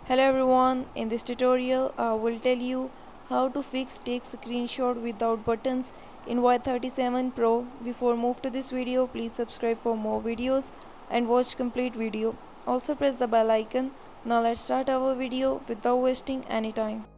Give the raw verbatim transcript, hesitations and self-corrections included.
Hello everyone, in this tutorial I will tell you how to fix take screenshot without buttons in Y thirty-seven Pro. Before move to this video, please subscribe for more videos and watch complete video. Also press the bell icon. Now let's start our video without wasting any time.